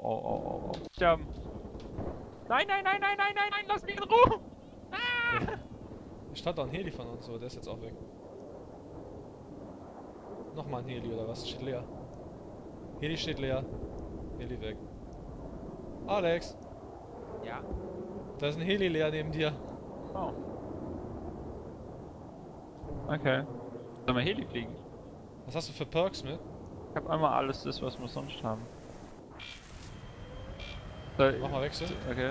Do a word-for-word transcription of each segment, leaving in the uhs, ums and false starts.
oh, oh, oh. Sterben. Nein, nein, nein, nein, nein, nein, nein, lass mich in Ruhe! Ah! Da stand doch ein Heli von uns, so, der ist jetzt auch weg. Nochmal ein Heli oder was? Steht leer. Heli steht leer. Heli weg. Alex! Ja. Da ist ein Heli leer neben dir. Oh. Okay. Sollen wir Heli fliegen? Was hast du für Perks mit? Ich hab einmal alles das, was wir sonst haben. Soll Mach mal Wechsel. Okay.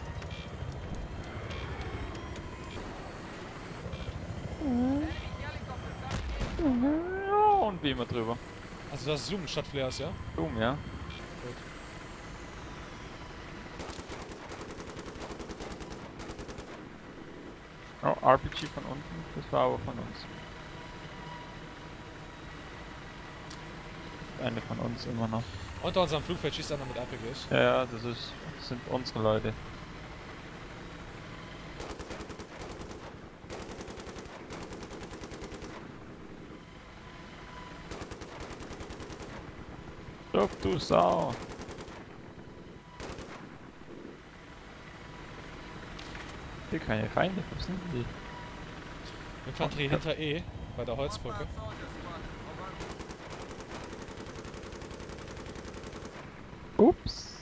Ja, und wie immer drüber. Also das ist Zoom statt Flares, ja? Boom, ja. Gut. Oh, R P G von unten, das war aber von uns. Eine von uns immer noch. Unter unserem Flugfeld schießt einer mit R P Gs. Ja, ja, das ist, das sind unsere Leute. Doch, du Sau! Hier keine Feinde, was sind die? Infanterie hinter E, bei der Holzbrücke. Ups!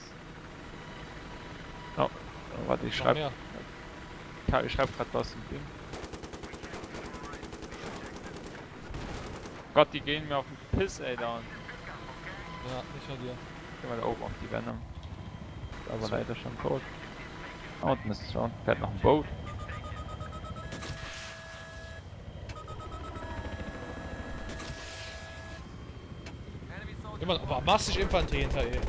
Oh, warte, ich Noch schreib. mehr. Ja, ich schreib grad was im Ding. Gott, die gehen mir auf den Piss, ey, da. Ja, nicht nur dir. Geh mal da oben auf die Venom. Ist aber So. leider schon tot. Da unten ist es schon. Fährt noch ein Boot. Immer, aber massig Infanterie hinter E.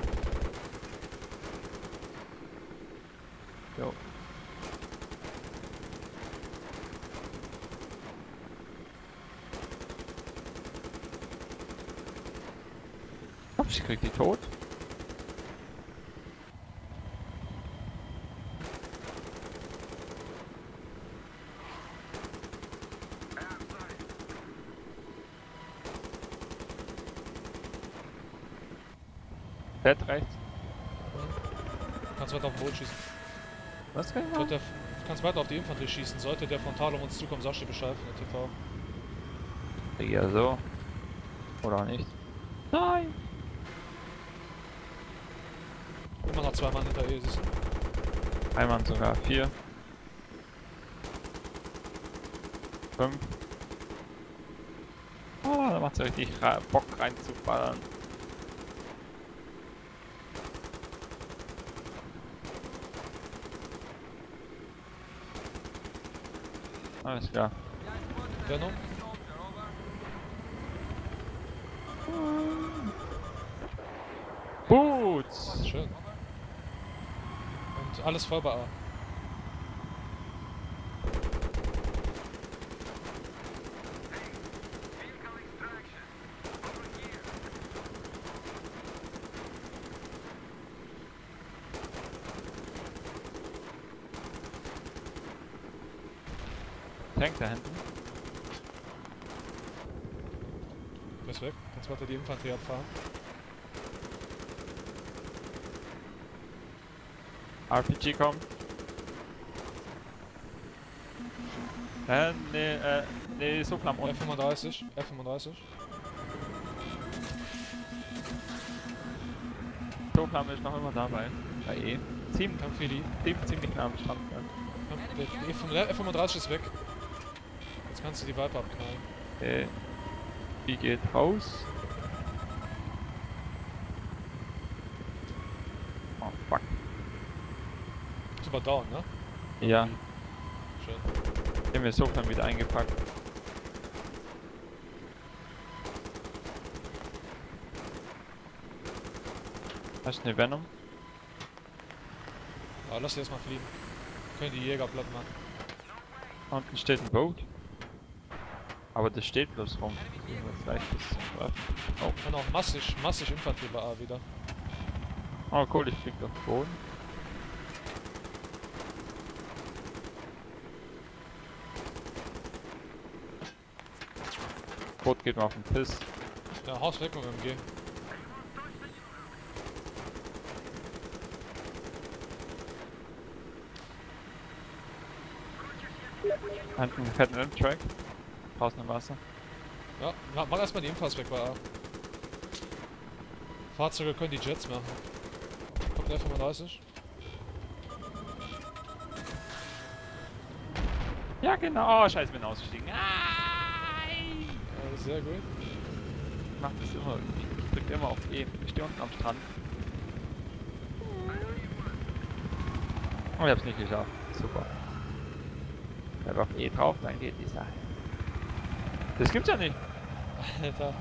Jo. Ups, ich krieg die tot. Fährt rechts. Kannst weiter auf dem Boot schießen. Was kann ich machen? Sollte der, du kannst weiter auf die Infanterie schießen. Sollte der frontal um uns zukommen, sagst du Bescheid von der T V. Ja, so. Oder auch nicht. Nein! Immer noch zwei Mann hinter E, siehst du? Einmal sogar vier. Fünf. Oh, da macht's richtig Bock reinzuballern. Alles klar. Venom. Boots! Schön. Und alles voll bei A. Tank da hinten. Du bist weg. Kannst weiter die Infanterie abfahren. R P G kommt. Äh, ne, äh, ne, so knapp F unten. fünfunddreißig. F fünfunddreißig. So knapp ist noch immer dabei. Bei E. Ziemlich, Kampf für die. ziemlich, ziemlich nah am Strand. Der F fünfunddreißig ist weg. Jetzt kannst du die Viper abknallen. Okay. Die geht raus. Oh, fuck. Ist aber down, ne? Ja, Schön. den wir so knapp wieder eingepackt. Hast du eine Venom? Aber lass die erstmal fliegen. Können die Jäger platt machen. Unten steht ein Boot. Aber das steht bloß rum. Das leicht ist zum Treffen. Oh. Und auch massig, massig Infanterie bei A wieder. Oh cool, ich flieg auf den Boden. Boot geht mal auf den Piss. Ja, Haus weg mit dem M G. Hinten fährt ein Track. Draußen im Wasser. Ja, na, mach erstmal die Infos weg bei A. Fahrzeuge können die Jets machen. Kommt der fünfunddreißig? Ja, genau. Oh, scheiße, bin ausgestiegen. Nein! Ja, sehr gut. Ich mach das immer irgendwie. Ich drück immer auf E. Ich stehe unten am Strand. Oh, ich hab's nicht geschafft. Super. Bleib auf E drauf, dann geht die Sache. Das gibt's ja nicht. Alter.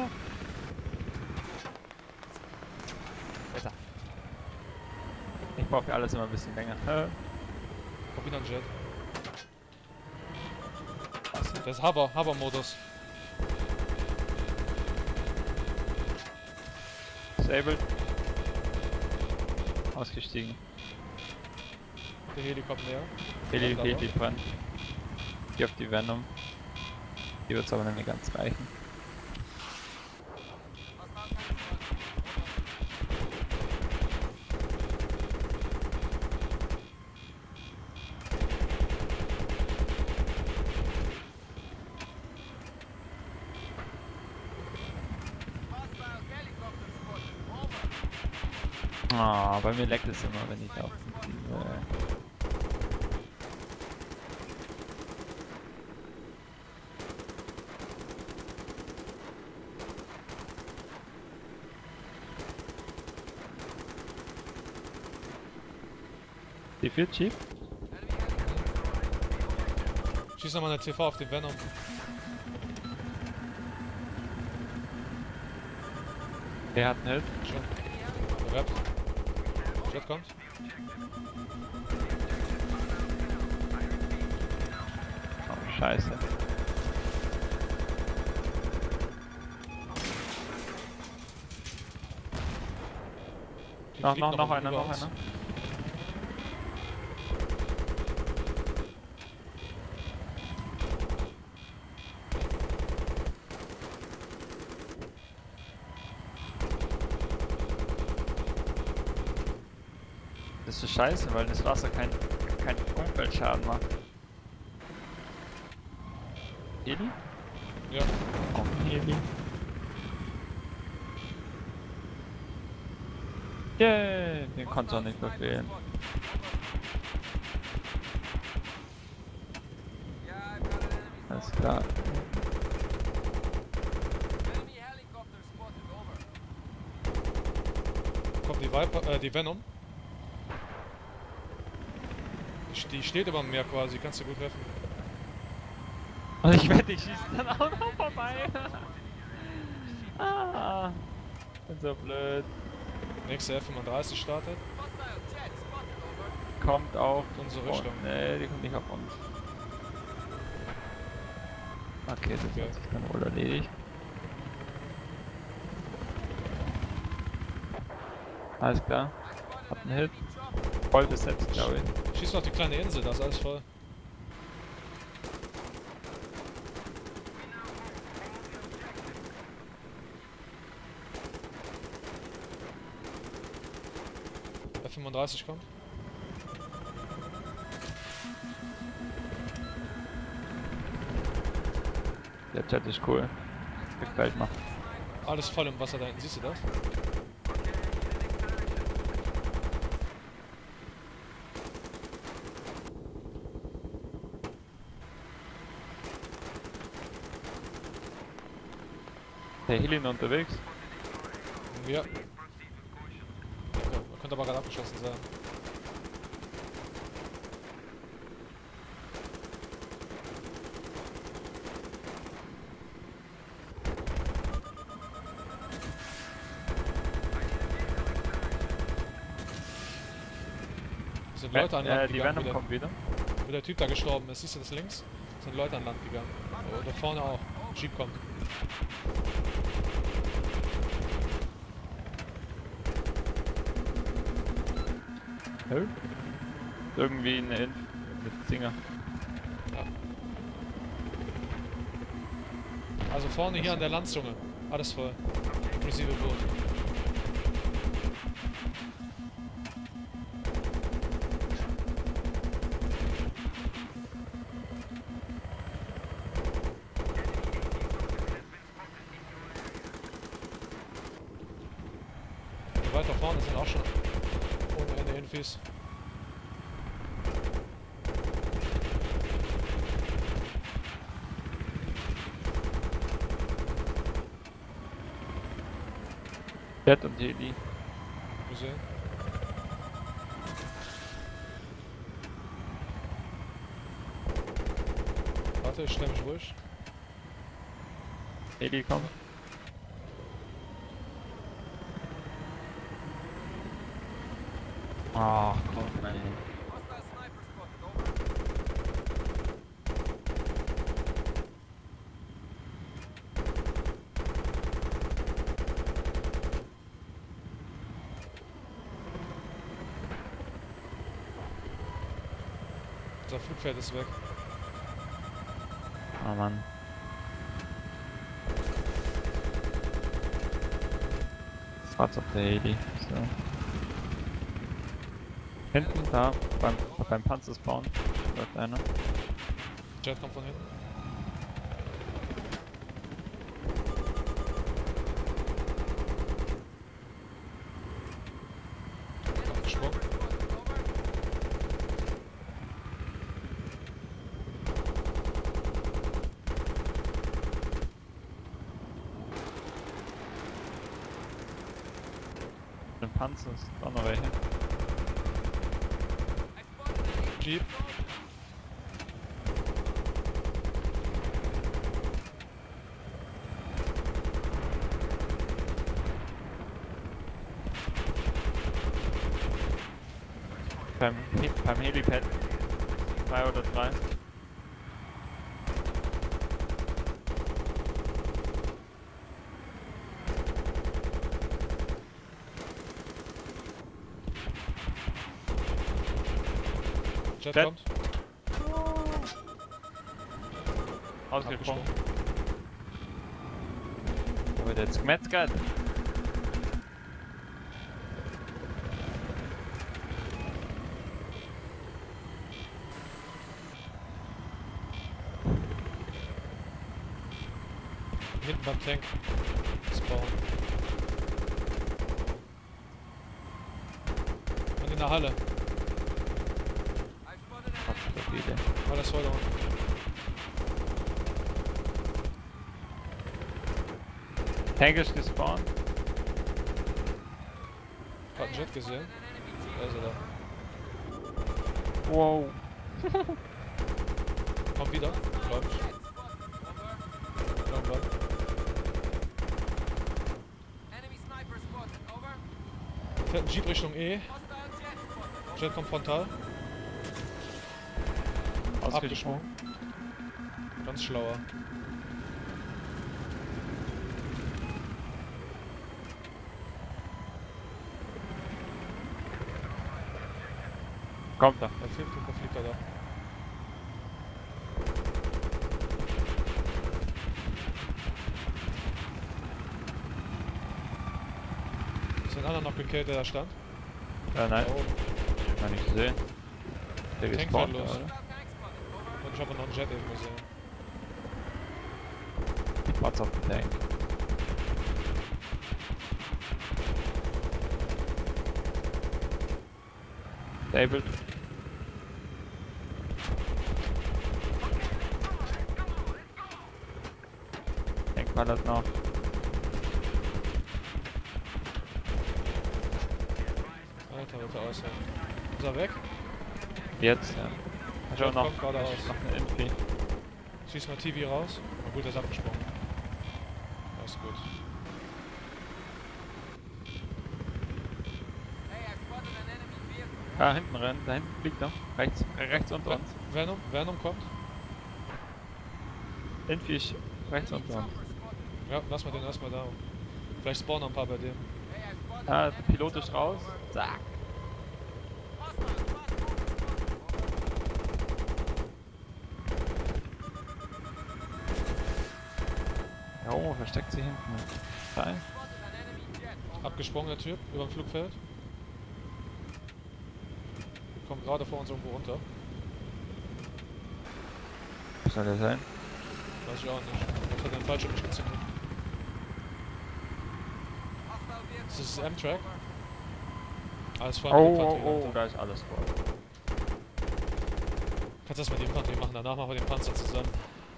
Besser. Ich brauche für alles immer ein bisschen länger. Kommt wieder ein Jet. Das ist Hover, Hover-Modus. Disabled. Ausgestiegen. Der Heli kommt näher. Heli, Kommt Heli brennt. Geh auf die Venom. Die wird's aber nicht mehr ganz reichen. Ah, bei mir leckt es immer, wenn ich auf diese... Wie viel Jeep? Schieß nochmal eine T V auf den Venom. Der hat einen Hit. Schon. Rappt. Jet kommt. Oh, scheiße. Die Noch, fliegt noch, noch über einer, noch uns. einer. Das ist so scheiße, weil das Wasser kein, kein Umweltschaden macht. Heli? Ja. Auch ein Heli. Yay! Den konnte auch nicht verfehlen. Alles klar. Kommt die Viper, äh, die Venom. Die steht über dem Meer quasi, kannst du gut treffen. Und ich wette, ich schieße dann auch noch vorbei. Ah, bin so blöd. Nächste F fünfunddreißig startet. Kommt auch. Unsere Oh, Richtung. nee, die kommt nicht auf uns. Okay, das Okay. hat sich dann wohl erledigt. Alles klar. Hab einen Hit. Voll besetzt, glaube ich. Schieß noch die kleine Insel, da ist alles voll. F fünfunddreißig kommt. Der Chat ist cool. Gefällt mir. Alles voll im Wasser da hinten, siehst du das? Der Heli noch unterwegs. Ja. Okay, könnte aber gerade abgeschossen sein. Es sind Leute an äh, Land die gegangen, Venom wo der, kommt wieder. wo der Typ da gestorben ist. Siehst du das links? Es sind Leute an Land gegangen. Oh, da vorne auch. Jeep kommt. Hä? Irgendwie eine Inf mit Singer. Ja. Also vorne hier an der Landzunge. Alles voll. Inklusive Boot. da vorne sind auch schon ohne Ende Infis. Jet und Heli. Gesehen. Warte, ich stell mich ruhig. Heli kommt. Ach komm, ey. Unser Flugpferd ist weg. Oh Mann. Schwarz auf der Heli. So. Hinten, da, beim, beim Panzerspawn, läuft einer. Jet kommt von hinten. Abgesprungen. Ein Panzer ist auch noch welche. Jeep. Beim, He beim Helipad. Zwei oder drei. Jet, Jet. kommt. Ausgesprungen. Abgesprungen. Wo wird jetzt gemetzgert? Hinten beim Tank. Spawn. Und in der Halle. Alles voll da unten. Tank ist gespawnt. Hat einen Jet gesehen. Da ist er da. Wow. Kommt wieder, glaub ich. Irgendwann. Fährt ein Jeep Richtung E. Jet kommt frontal. Ausgesprungen. Ganz schlauer. Kommt da. Er fliegt, er fliegt er da. Ist ein anderer noch gekillt, der da stand? Ja, nein. Da oben. Kann ich sehen. Der Tank gespawnt, fährt los. oder? Und ich habe noch einen Jet eben gesehen. What's auf dem Tank? David. Tank ballert noch. Alter, wird er aussehen. Ist er weg? Jetzt, ja. Ich schau Jet noch. kommt geradeaus. Noch eine Infi. Schieß mal T V raus. Na gut, er ist abgesprungen. Das ist gut. Ah, hinten rennen. Da hinten fliegt er. Rechts, äh, rechts unter uns. Venom, Venom kommt. Infi ist rechts unter uns. Ja, lass mal den erstmal da. Vielleicht spawnen noch ein paar bei dem. Ah, der Pilot ist raus. Zack. Da oben versteckt sie hinten. Drei. Abgesprungener Typ über dem Flugfeld. Kommt gerade vor uns irgendwo runter. Was soll der sein? Weiß ich auch nicht. Was hat den Fallschirm nicht gezündet? Ist das das M-Track? Alles voll Oh, mit oh, Infanterie. oh, Alter. da ist alles voll. Kannst das mit der Infanterie machen, danach machen wir den Panzer zusammen.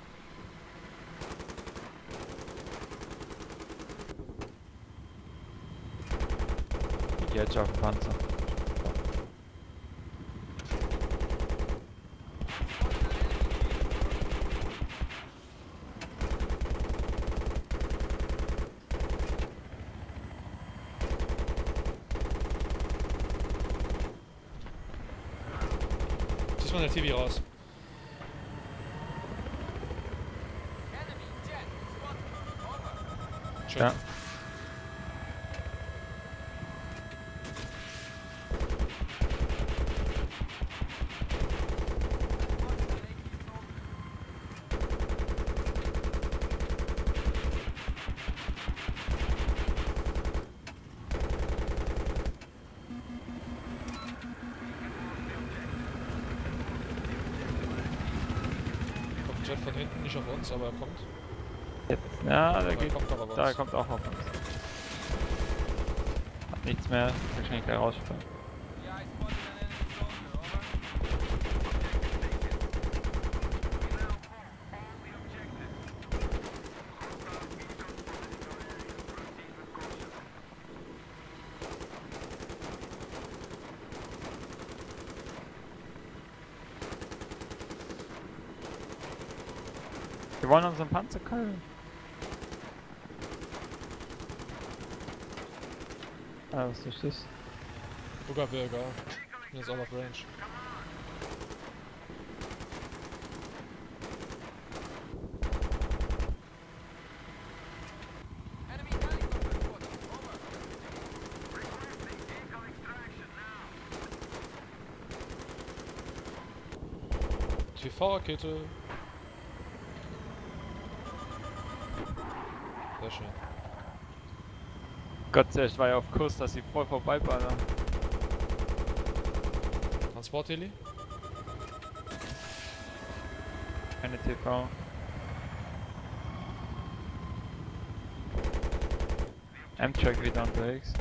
Ich geh jetzt auf den Panzer. Ziehst mal den T V raus. Schön. Ja. Kommt ein Jet von hinten, nicht auf uns, aber er kommt. Jetzt, ja, Aber der er geht. kommt aber auf Da uns. kommt auch auf uns. Hat nichts mehr, wahrscheinlich gleich rausspringen. Wir wollen unseren Panzer killen. Ah, was ist das? Bürger. Jetzt all of range. T V-Rakete. Sehr schön. Gott sei Dank, ich war ja auf Kurs, dass sie voll vorbeiballern. Transportheli. Keine T V. Amtrak wieder unterwegs.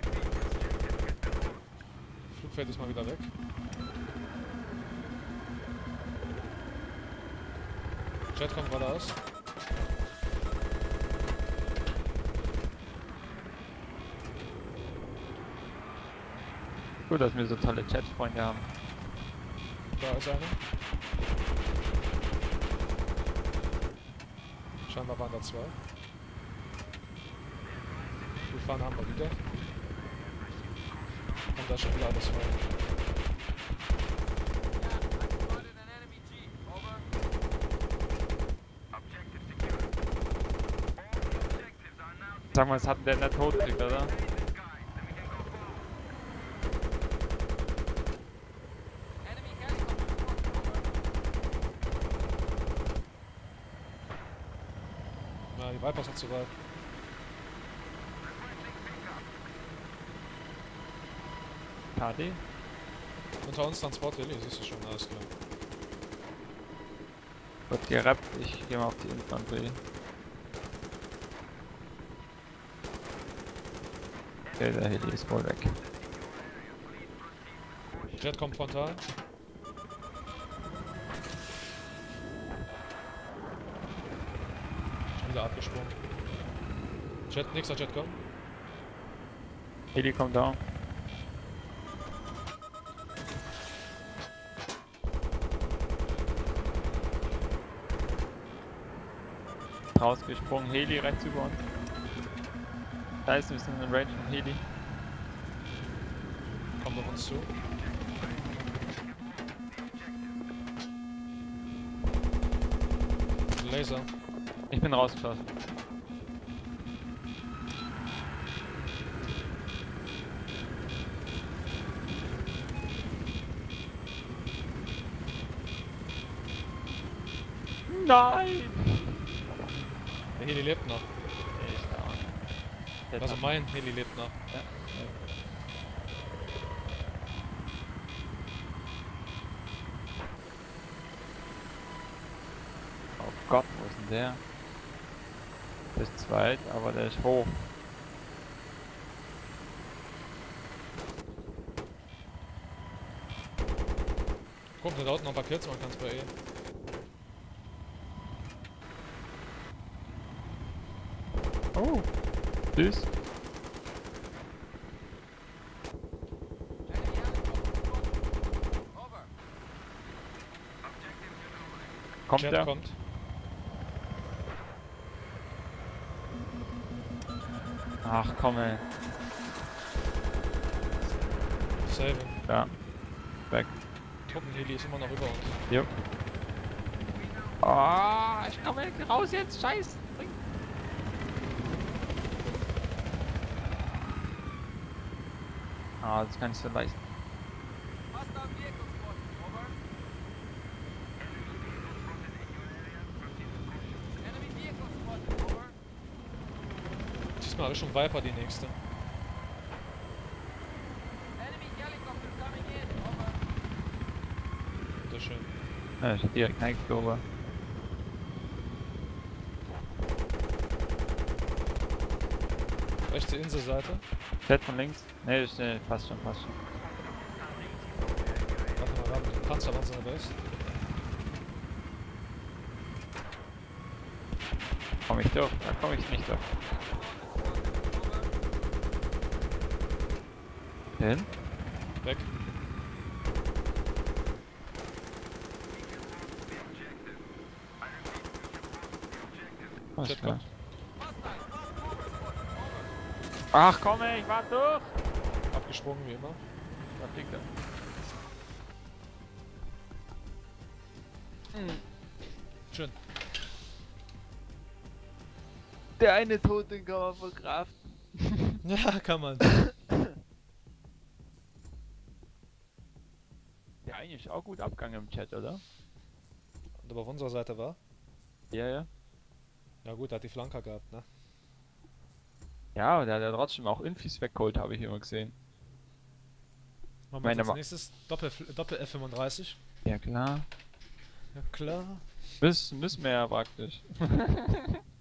Flugfeld ist mal wieder weg. Jet kommt geradeaus. Gut, dass wir so tolle Chatfreunde haben. Da ist einer. Scheinbar waren da zwei. Gut fahren haben wir wieder. Und da schon wieder alles voll. Sag mal, es hat der nicht tot gekriegt, oder? Na, die Vipers hat survived. K D? Unter uns Transportheli, siehst du schon, alles klar. Wird gerappt, ich gehe mal auf die Infanterie. Okay, der Heli ist wohl weg. Jet kommt frontal. Schon wieder abgesprungen. Jet, nächster Jet kommt. Heli kommt down. Rausgesprungen, Heli rechts über uns. Da ist ein bisschen in Range von Heli. Kommt auf uns zu. Laser. Ich bin rausgeschossen. Nein! Der Heli lebt noch. Ich down. Der Also hat- mein Heli lebt noch. Ja. Oh Gott, wo ist denn der? Der ist zweit, aber der ist hoch. Guck, da unten noch ein paar Kills machen kannst bei E. Oh. Süß. Kommt Jet der? kommt. Ach komm ey. Save. Ja. Weg. Truppenheli ist immer noch über uns. Jo. Oh, ich komme raus jetzt, scheiß. Ah, das kann ich so leisten. Diesmal Richtung Viper die nächste. Sehr schön. Ja, ich hab direkt reingeflogen. Rechte Inselseite. Fett von links. Ne, das äh, passt schon, passt schon. Warte mal, warte. Panzer waren seine Base. Komm ich durch? Da komm ich nicht durch. Hin? Weg. Alles Jet klar. kommt. Ach komm ey, ich war durch! Abgesprungen wie immer. Da fliegt er. Schön. Der eine Tod, den kann man verkraften. Ja, kann man. Der eine ist auch gut abgegangen im Chat, oder? Und aber auf unserer Seite war? Ja, ja. Ja gut, der hat die Flanker gehabt, ne? Ja, aber der hat ja trotzdem auch Infis weggeholt, habe ich immer gesehen. Machen wir Meine als Ma- nächstes Doppel, Doppel F fünfunddreißig. Ja klar. Ja klar. Müssen, müssen wir ja praktisch.